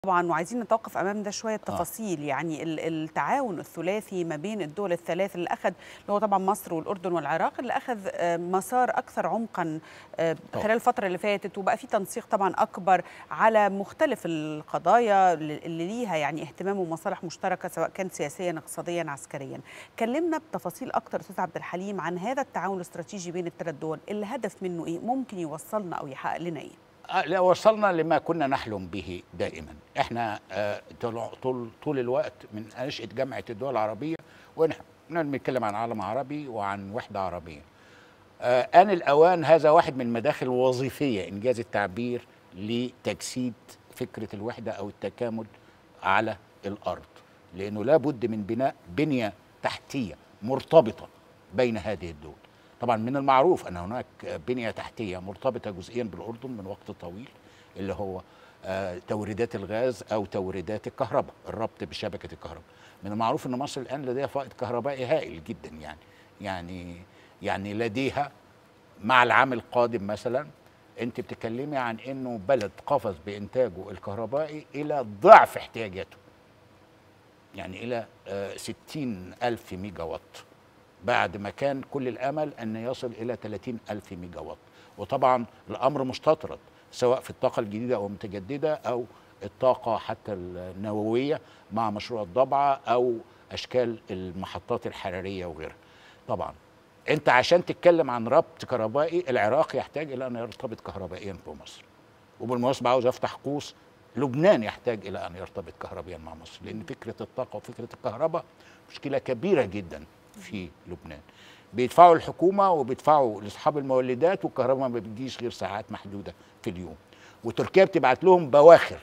طبعا وعايزين نتوقف امام ده شويه تفاصيل. يعني التعاون الثلاثي ما بين الدول الثلاث اللي اخذ، اللي هو طبعا مصر والاردن والعراق، اللي اخذ مسار اكثر عمقا خلال الفتره اللي فاتت، وبقى في تنسيق طبعا اكبر على مختلف القضايا اللي ليها يعني اهتمام ومصالح مشتركه، سواء كان سياسيا اقتصاديا عسكريا. كلمنا بتفاصيل اكتر استاذ عبد الحليم عن هذا التعاون الاستراتيجي بين الثلاث دول، الهدف منه ايه؟ ممكن يوصلنا او يحقق لنا ايه؟ لا، وصلنا لما كنا نحلم به دائما. احنا طول الوقت من نشأة جامعة الدول العربية ونحن بنتكلم عن عالم عربي وعن وحدة عربية. آن الأوان، هذا واحد من المداخل الوظيفية إنجاز التعبير لتجسيد فكرة الوحدة أو التكامل على الأرض، لأنه لابد من بناء بنية تحتية مرتبطة بين هذه الدول. طبعا من المعروف أن هناك بنية تحتية مرتبطة جزئيا بالأردن من وقت طويل، اللي هو توريدات الغاز أو توريدات الكهرباء، الربط بشبكة الكهرباء. من المعروف أن مصر الآن لديها فائض كهربائي هائل جدا، يعني لديها مع العام القادم مثلا أنت بتتكلمي عن أنه بلد قفز بإنتاجه الكهربائي إلى ضعف احتياجاته، يعني إلى 60,000 ميجا وات، بعد ما كان كل الأمل أن يصل إلى 30,000 ميجا وات. وطبعا الأمر مستطرد سواء في الطاقة الجديدة أو المتجددة أو الطاقة حتى النووية مع مشروع الضبعة أو أشكال المحطات الحرارية وغيرها. طبعا أنت عشان تتكلم عن ربط كهربائي، العراق يحتاج إلى أن يرتبط كهربائيا بمصر، وبالمناسبة عاوز أفتح قوس، لبنان يحتاج إلى أن يرتبط كهربائيا مع مصر، لأن فكرة الطاقة وفكرة الكهرباء مشكلة كبيرة جدا في لبنان. بيدفعوا الحكومة وبيدفعوا لأصحاب المولدات، والكهرباء ما بتجيش غير ساعات محدودة في اليوم، وتركيا بتبعت لهم بواخر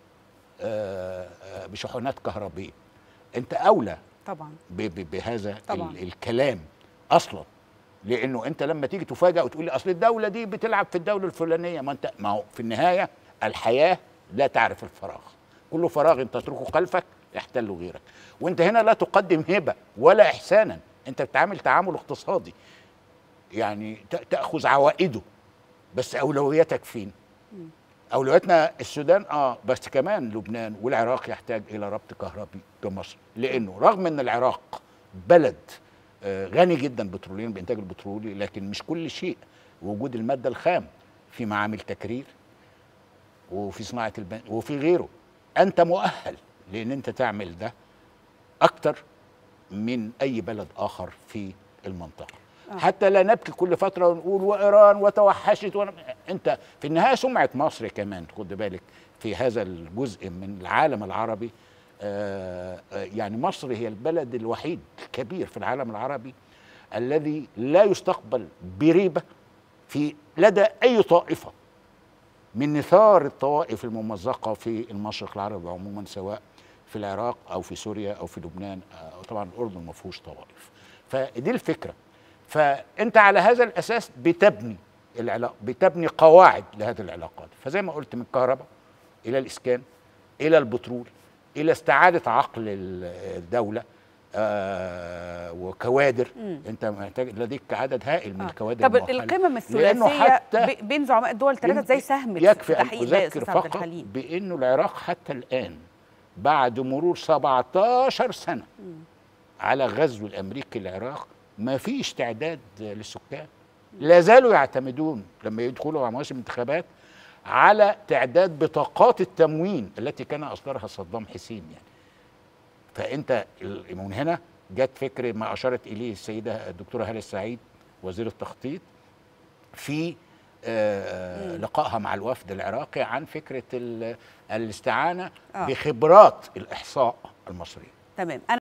بشحنات كهربية. أنت أولى طبعا بهذا طبعا الكلام أصلا، لأنه أنت لما تيجي تفاجأ وتقول لي أصل الدولة دي بتلعب في الدولة الفلانية، ما هو في النهاية الحياة لا تعرف الفراغ، كل فراغ أنت تتركه خلفك يحتل غيرك. وأنت هنا لا تقدم هبة ولا إحسانا، أنت بتعامل تعامل اقتصادي، يعني تأخذ عوائده، بس أولوياتك فين؟ أولوياتنا السودان بس كمان لبنان والعراق يحتاج إلى ربط كهربي بمصر، لأنه رغم أن العراق بلد غني جدا بتروليا بإنتاج البترولي، لكن مش كل شيء وجود المادة الخام في معامل تكرير وفي صناعة وفي غيره. أنت مؤهل لأن أنت تعمل ده أكتر من أي بلد آخر في المنطقة. حتى لا نبكي كل فترة ونقول وإيران وتوحشت أنت في النهاية سمعة مصر كمان، خد بالك في هذا الجزء من العالم العربي. يعني مصر هي البلد الوحيد الكبير في العالم العربي الذي لا يستقبل بريبة في لدى أي طائفة من نثار الطوائف الممزقة في المشرق العربي عموما، سواء في العراق أو في سوريا أو في لبنان، طبعا الأردن ما فيهوش طوائف. فدي الفكرة. فأنت على هذا الأساس بتبني قواعد لهذه العلاقات. فزي ما قلت، من الكهرباء إلى الإسكان إلى البترول إلى استعادة عقل الدولة وكوادر. انت محتاج لديك عدد هائل من الكوادر. طب القمم الثلاثيه بين زعماء الدول الثلاثه ازاي ساهمت في تحقيق ده؟ يكفي ان اذكر فقط بانه العراق حتى الان بعد مرور 17 سنه على غزو الامريكي للعراق ما فيش تعداد للسكان. لا زالوا يعتمدون لما يدخلوا على مواسم انتخابات على تعداد بطاقات التموين التي كان اصدرها صدام حسين. يعني فانت من هنا جت فكره ما اشارت اليه السيده الدكتوره هاله السعيد وزير التخطيط في لقائها مع الوفد العراقي عن فكره الاستعانه بخبرات الاحصاء المصريه. تمام.